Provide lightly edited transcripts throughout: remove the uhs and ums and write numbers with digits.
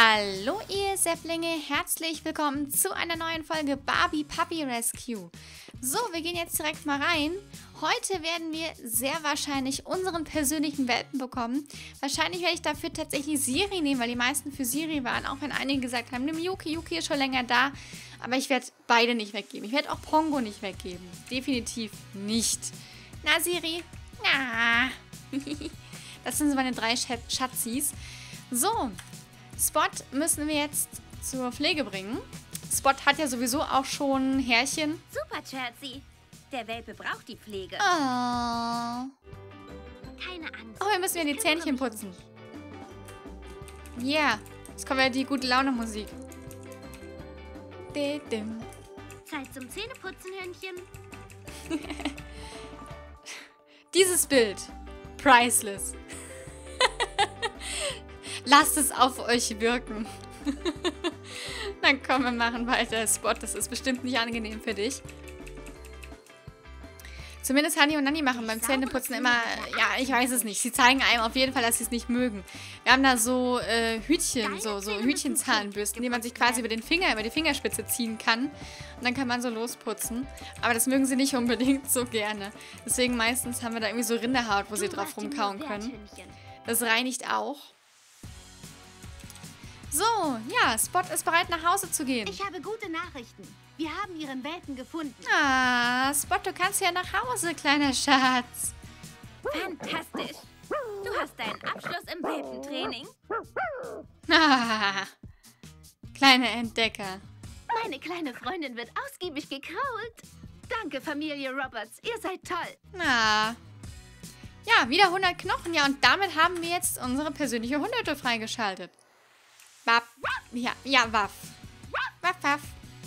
Hallo ihr Säfflinge, herzlich willkommen zu einer neuen Folge Barbie Puppy Rescue. So, wir gehen jetzt direkt mal rein. Heute werden wir sehr wahrscheinlich unseren persönlichen Welpen bekommen. Wahrscheinlich werde ich dafür tatsächlich Siri nehmen, weil die meisten für Siri waren, auch wenn einige gesagt haben, nimm Yuki, Yuki ist schon länger da. Aber ich werde beide nicht weggeben. Ich werde auch Pongo nicht weggeben. Definitiv nicht. Na Siri? Na. Das sind so meine drei Schatzis. So, Spot müssen wir jetzt zur Pflege bringen. Spot hat ja sowieso auch schon Härchen. Super, Chelsea. Der Welpe braucht die Pflege. Oh. Keine Angst. Oh, wir müssen ja die Zähnchen putzen. Ja, yeah. Jetzt kommt ja die gute Laune-Musik. Zeit zum Zähneputzen, Hündchen. Dieses Bild. Priceless. Lasst es auf euch wirken. Dann komm, wir machen weiter. Spot, das ist bestimmt nicht angenehm für dich. Zumindest Hani und Nanni machen beim Zähneputzen immer, ja, ich weiß es nicht. Sie zeigen einem auf jeden Fall, dass sie es nicht mögen. Wir haben da so Hütchen, so Hütchenzahnbürsten, die man sich quasi über die Fingerspitze ziehen kann. Und dann kann man so losputzen. Aber das mögen sie nicht unbedingt so gerne. Deswegen meistens haben wir da irgendwie so Rinderhaut, wo sie drauf rumkauen können. Das reinigt auch. So, ja, Spot ist bereit, nach Hause zu gehen. Ich habe gute Nachrichten. Wir haben ihren Welpen gefunden. Ah, Spot, du kannst ja nach Hause, kleiner Schatz. Fantastisch. Du hast deinen Abschluss im Welpentraining. Ah, kleiner Entdecker. Meine kleine Freundin wird ausgiebig gekrault. Danke, Familie Roberts. Ihr seid toll. Ah. Ja, wieder 100 Knochen. Ja, und damit haben wir jetzt unsere persönliche Hundehütte freigeschaltet. Waff. Ja, ja, Waff. Waff, Waff.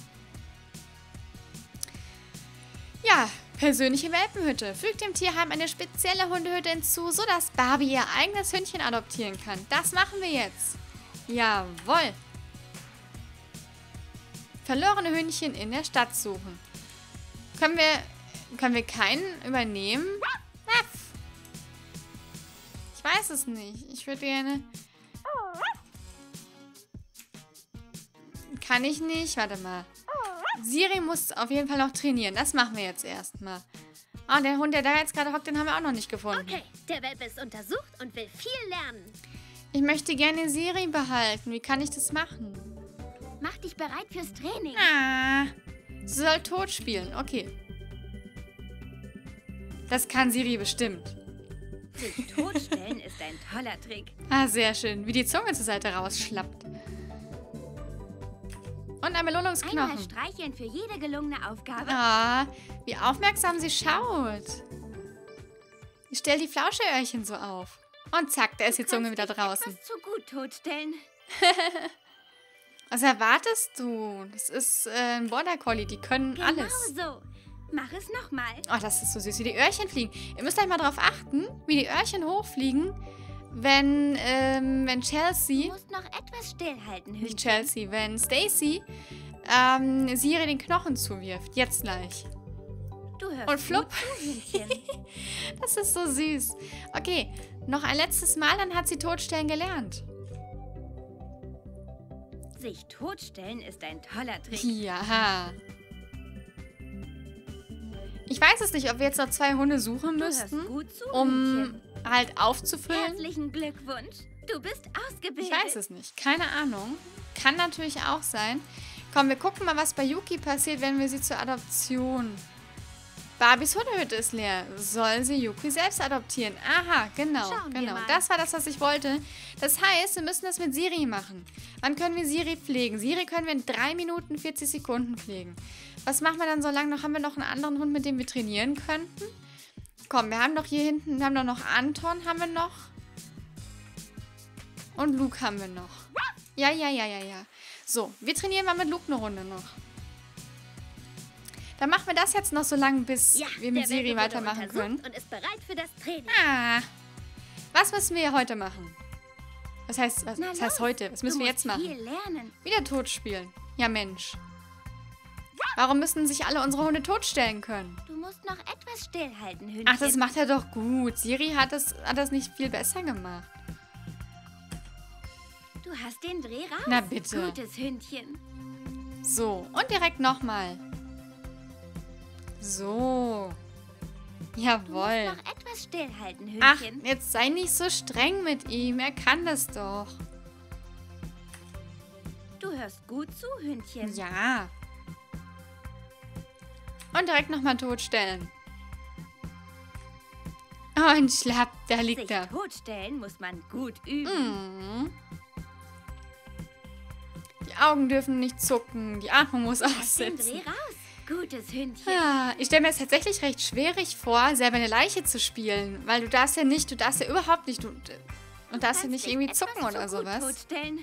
Ja, persönliche Welpenhütte. Fügt dem Tierheim eine spezielle Hundehütte hinzu, sodass Barbie ihr eigenes Hündchen adoptieren kann. Das machen wir jetzt. Jawohl. Verlorene Hündchen in der Stadt suchen. Können wir keinen übernehmen? Waff. Ich weiß es nicht. Ich würde gerne... Kann ich nicht. Warte mal. Siri muss auf jeden Fall noch trainieren. Das machen wir jetzt erstmal. Ah, der Hund, der da jetzt gerade hockt, den haben wir auch noch nicht gefunden. Okay, der Welpe ist untersucht und will viel lernen. Ich möchte gerne Siri behalten. Wie kann ich das machen? Mach dich bereit fürs Training. Ah, sie soll tot spielen. Okay. Das kann Siri bestimmt. Sich totstellen ist ein toller Trick. Ah, sehr schön. Wie die Zunge zur Seite rausschlappt. Und ein Belohnungsknochen. Einmal streicheln für jede gelungene Aufgabe. Ah, wie aufmerksam sie schaut. Ich stelle die Flauscheöhrchen so auf. Und zack, da ist die Zunge wieder draußen. Etwas zu gut totstellen. Was erwartest du? Das ist ein Border Collie, die können alles. Genau so. Mach es nochmal. Oh, das ist so süß, wie die Öhrchen fliegen. Ihr müsst euch mal drauf achten, wie die Öhrchen hochfliegen, wenn Chelsea... Du musst noch etwas stillhalten, Hündchen. Nicht Chelsea, wenn Stacy Siri den Knochen zuwirft. Jetzt gleich. Du hörst Und flupp. gut zu, Hündchen. Das ist so süß. Okay, noch ein letztes Mal, dann hat sie Totstellen gelernt. Sich totstellen ist ein toller Trick. Ja. Ich weiß es nicht, ob wir jetzt noch 2 Hunde suchen Du hörst müssten, gut zu, um Hündchen. halt aufzufüllen. Herzlichen Glückwunsch. Du bist ausgebildet. Ich weiß es nicht. Keine Ahnung. Kann natürlich auch sein. Komm, wir gucken mal, was bei Yuki passiert, wenn wir sie zur Adoption... Barbies Hundehütte ist leer. Soll sie Yuki selbst adoptieren? Aha, genau. Schauen wir Genau. mal. Das war das, was ich wollte. Das heißt, wir müssen das mit Siri machen. Wann können wir Siri pflegen? Siri können wir in 3 Minuten 40 Sekunden pflegen. Was machen wir dann so lange noch? Haben wir noch einen anderen Hund, mit dem wir trainieren könnten? Komm, wir haben doch hier hinten, wir haben doch noch Anton, haben wir noch. Und Luke haben wir noch. Ja. So, wir trainieren mal mit Luke eine Runde noch. Dann machen wir das jetzt noch so lange, bis wir mit Siri weitermachen können. Und ist bereit für das Training. Ah, was müssen wir heute machen? Was heißt heute? Was müssen wir jetzt machen? Viel lernen. Wieder tot spielen. Ja, Mensch. Warum müssen sich alle unsere Hunde totstellen können? Du musst noch etwas stillhalten, Hündchen. Ach, das macht er doch gut. Siri hat das nicht viel besser gemacht. Du Du hast den Dreh raus. Na bitte. Gutes Hündchen. So, und direkt nochmal. So. Du Jawohl. musst noch etwas stillhalten, Ach, Hündchen. jetzt sei nicht so streng mit ihm. Er kann das doch. Du hörst gut zu, Hündchen. Ja. Und direkt nochmal totstellen. Und schlapp, da liegt Sich er. totstellen muss man gut üben. Mhm. Die Augen dürfen nicht zucken. Die Atmung muss Den Dreh aussitzen. raus. Gutes Hündchen. Ja, ich stelle mir es tatsächlich recht schwierig vor, selber eine Leiche zu spielen. Weil du darfst ja überhaupt nicht, und darfst ja nicht irgendwie Etwas zucken oder zu gut sowas. Totstellen.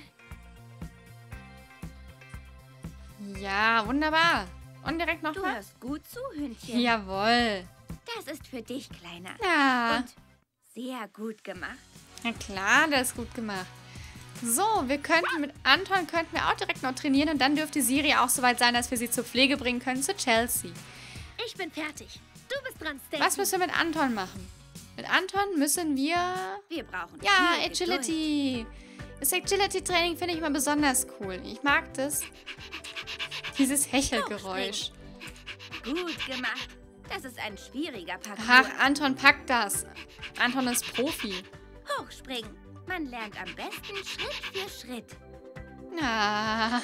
Ja, wunderbar. Und direkt Du nochmal. hörst gut zu, Hündchen. Jawohl. Das ist für dich, Kleiner. Ja. Und sehr gut gemacht. Na klar, das ist gut gemacht. So, mit Anton könnten wir auch direkt noch trainieren und dann dürfte Siri auch soweit sein, dass wir sie zur Pflege bringen können, zu Chelsea. Ich bin fertig. Du bist dran, Stacy. Was müssen wir mit Anton machen? Mit Anton müssen wir... Wir brauchen Ja, viel Agility. Das Agility-Training finde ich immer besonders cool. Ich mag das. Dieses Hechelgeräusch. Geduld. Gut gemacht. Das ist ein schwieriger Parcours. Ach, Anton packt das. Anton ist Profi. Hochspringen. Man lernt am besten Schritt für Schritt. Na.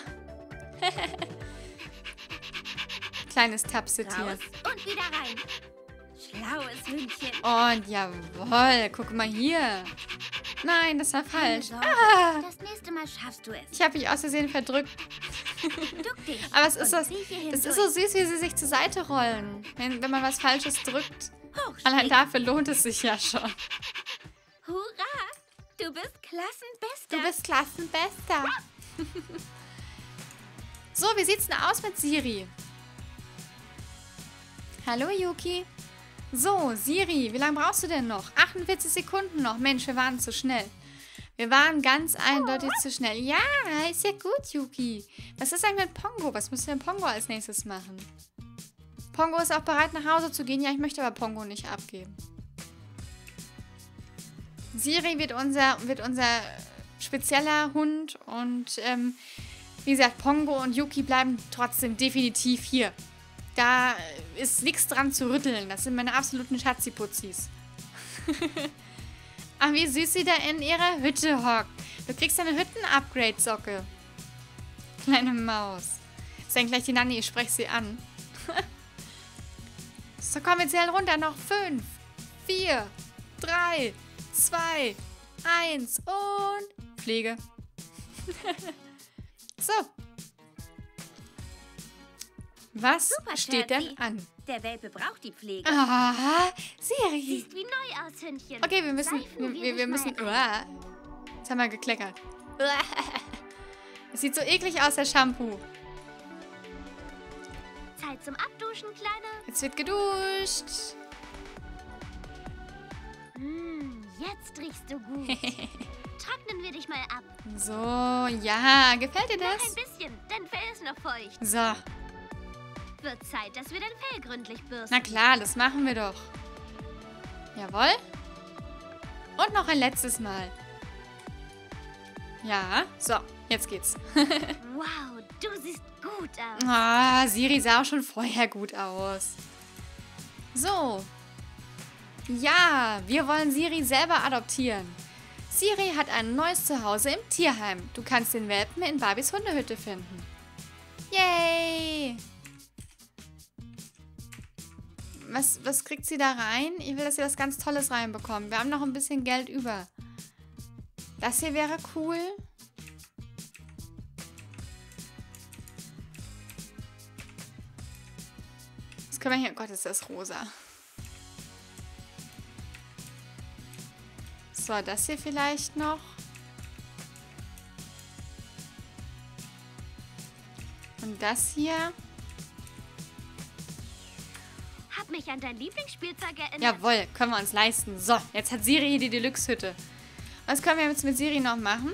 Kleines Tapsetier. Raus und wieder rein. Schlaues Hündchen. Und jawohl, guck mal hier. Nein, das war Keine falsch. Sorge. Ah, Das nächste Mal schaffst du es. ich habe mich aus Versehen verdrückt. Duck dich. Aber es ist und so, zieh hier das ist hindurch. so süß, wie sie sich zur Seite rollen. Wenn man was Falsches drückt. Hochspringen. Allein dafür lohnt es sich ja schon. Hurra! Du bist Klassenbester. Du bist Klassenbester. So, wie sieht's denn aus mit Siri? Hallo, Yuki. So, Siri, wie lange brauchst du denn noch? 48 Sekunden noch. Mensch, wir waren zu schnell. Wir waren ganz eindeutig zu schnell. Ja, ist ja gut, Yuki. Was ist eigentlich mit Pongo? Was müssen wir mit Pongo als nächstes machen? Pongo ist auch bereit, nach Hause zu gehen. Ja, ich möchte aber Pongo nicht abgeben. Siri wird unser spezieller Hund und wie gesagt, Pongo und Yuki bleiben trotzdem definitiv hier. Da ist nichts dran zu rütteln. Das sind meine absoluten Schatziputzis. Ach, wie süß sie da in ihrer Hütte hockt. Du kriegst eine Hütten-Upgrade-Socke. Kleine Maus. Ist dann gleich die Nanny, ich spreche sie an. So, komm, wir zählen runter. Noch 5, 4, 3, 2, 1 und Pflege. So. Was Super, steht Schatzi. denn an? Der Welpe braucht die Pflege. Ah, Siri. Siehst wie neu aus, Hündchen. Okay, wir müssen, Seifen wir müssen, dich mal uah. Jetzt haben wir gekleckert. Uah. Es sieht so eklig aus, der Shampoo. Zeit zum Abduschen, Kleine. Jetzt wird geduscht. Jetzt riechst du gut. Trocknen wir dich mal ab. So, ja, gefällt dir Noch das? ein bisschen, dein Fell ist noch feucht. So, Wird Zeit, dass wir dein Fell gründlich bürsten. na klar, das machen wir doch. Jawohl. Und noch ein letztes Mal. Ja, so, jetzt geht's. Wow, du siehst gut aus. Ah, Siri sah auch schon vorher gut aus. So. Ja, wir wollen Siri selber adoptieren. Siri hat ein neues Zuhause im Tierheim. Du kannst den Welpen in Barbies Hundehütte finden. Yay! Was kriegt sie da rein? Ich will, dass sie was ganz Tolles reinbekommt. Wir haben noch ein bisschen Geld über. Das hier wäre cool. Das können wir hier... Oh Gott, ist das rosa. So, das hier vielleicht noch. Und das hier. Hab mich an dein Lieblingsspielzeug erinnert. Jawohl, können wir uns leisten. So, jetzt hat Siri hier die Deluxe-Hütte. Was können wir jetzt mit Siri noch machen?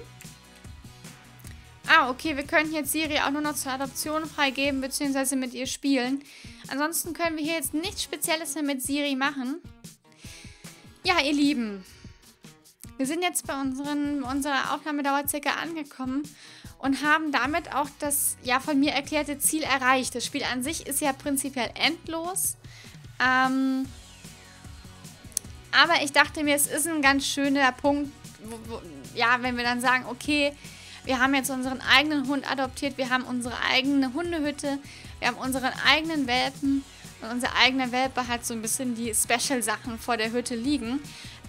Ah, okay, wir können jetzt Siri auch nur noch zur Adoption freigeben, beziehungsweise mit ihr spielen. Ansonsten können wir hier jetzt nichts Spezielles mehr mit Siri machen. Ja, ihr Lieben. Wir sind jetzt bei unserer Aufnahmedauer circa angekommen und haben damit auch das von mir erklärte Ziel erreicht. Das Spiel an sich ist ja prinzipiell endlos. Aber ich dachte mir, es ist ein ganz schöner Punkt, wenn wir dann sagen, okay, wir haben jetzt unseren eigenen Hund adoptiert, wir haben unsere eigene Hundehütte, wir haben unseren eigenen Welpen und unser eigener Welpe hat so ein bisschen die Special-Sachen vor der Hütte liegen.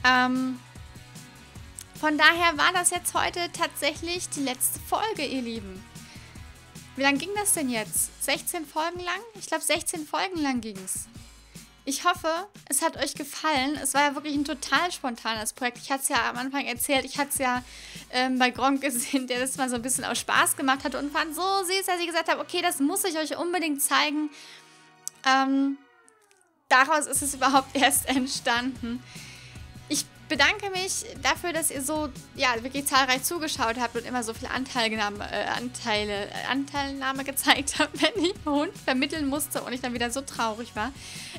Von daher war das jetzt heute tatsächlich die letzte Folge, ihr Lieben. Wie lang ging das denn jetzt? 16 Folgen lang? Ich glaube, 16 Folgen lang ging es. Ich hoffe, es hat euch gefallen. Es war ja wirklich ein total spontanes Projekt. Ich hatte es ja am Anfang erzählt. Ich hatte es ja bei Gronk gesehen, der das mal so ein bisschen aus Spaß gemacht hat und fand so süß, dass ich gesagt habe, okay, das muss ich euch unbedingt zeigen. Daraus ist es überhaupt erst entstanden. Ich bedanke mich dafür, dass ihr so wirklich zahlreich zugeschaut habt und immer so viel Anteilnahme gezeigt habt, wenn ich einen Hund vermitteln musste und ich dann wieder so traurig war.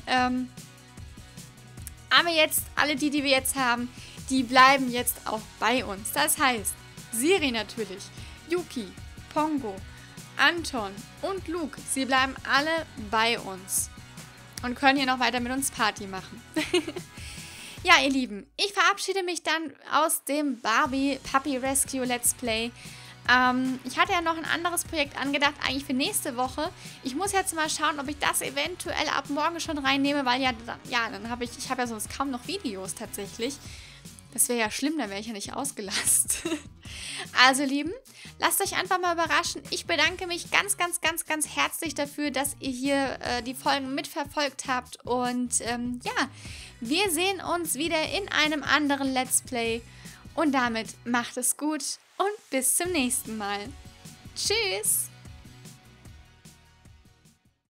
Aber jetzt, alle die wir jetzt haben, die bleiben jetzt auch bei uns. Das heißt, Siri natürlich, Yuki, Pongo, Anton und Luke, sie bleiben alle bei uns und können hier noch weiter mit uns Party machen. Ja, ihr Lieben, ich verabschiede mich dann aus dem Barbie Puppy Rescue Let's Play. Ich hatte ja noch ein anderes Projekt angedacht, eigentlich für nächste Woche. Ich muss jetzt mal schauen, ob ich das eventuell ab morgen schon reinnehme, weil dann habe ich ja sonst kaum noch Videos tatsächlich. Das wäre ja schlimm, dann wäre ich ja nicht ausgelastet. Also, Lieben, lasst euch einfach mal überraschen. Ich bedanke mich ganz, ganz, ganz, ganz herzlich dafür, dass ihr hier die Folgen mitverfolgt habt. Und wir sehen uns wieder in einem anderen Let's Play. Und damit macht es gut und bis zum nächsten Mal. Tschüss!